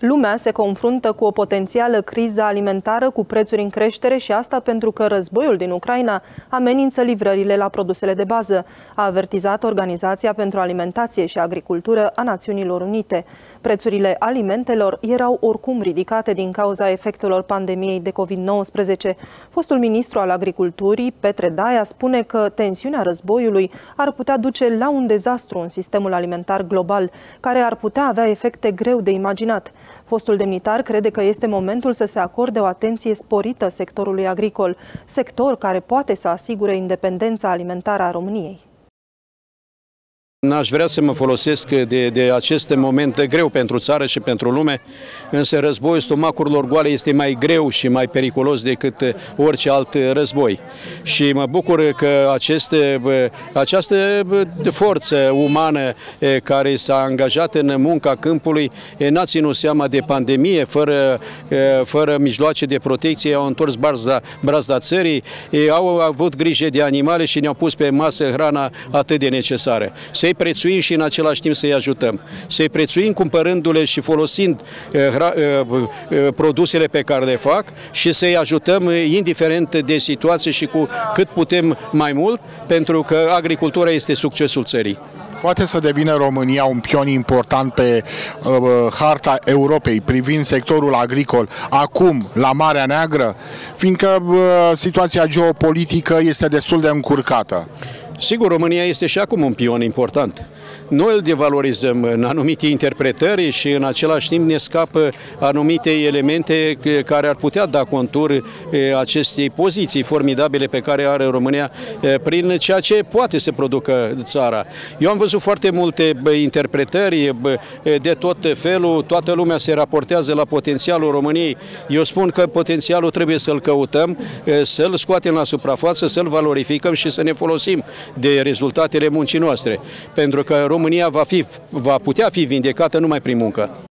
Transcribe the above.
Lumea se confruntă cu o potențială criză alimentară cu prețuri în creștere și asta pentru că războiul din Ucraina amenință livrările la produsele de bază, a avertizat Organizația pentru Alimentație și Agricultură a Națiunilor Unite. Prețurile alimentelor erau oricum ridicate din cauza efectelor pandemiei de COVID-19. Fostul ministru al Agriculturii, Petre Daia, spune că tensiunea războiului ar putea duce la un dezastru în sistemul alimentar global, care ar putea avea efecte greu de imaginat. Fostul demnitar crede că este momentul să se acorde o atenție sporită sectorului agricol, sector care poate să asigure independența alimentară a României. N-aș vrea să mă folosesc de acest moment greu pentru țară și pentru lume, însă războiul stomacurilor goale este mai greu și mai periculos decât orice alt război. Și mă bucur că această forță umană care s-a angajat în munca câmpului n-a ținut seama de pandemie, fără mijloace de protecție, au întors brazda țării, au avut grijă de animale și ne-au pus pe masă hrana atât de necesară. Să-i prețuim și în același timp să-i ajutăm. Să-i prețuim cumpărându-le și folosind produsele pe care le fac și să-i ajutăm indiferent de situație și cu cât putem mai mult, pentru că agricultura este succesul țării. Poate să devină România un pion important pe harta Europei privind sectorul agricol acum la Marea Neagră, fiindcă situația geopolitică este destul de încurcată. Sigur, România este și acum un pion important. Noi îl devalorizăm în anumite interpretări și în același timp ne scapă anumite elemente care ar putea da contur acestei poziții formidabile pe care are România prin ceea ce poate să producă țara. Eu am văzut foarte multe interpretări de tot felul, toată lumea se raportează la potențialul României. Eu spun că potențialul trebuie să-l căutăm, să-l scoatem la suprafață, să-l valorificăm și să ne folosim de rezultatele muncii noastre. Pentru că România va putea fi vindecată numai prin muncă.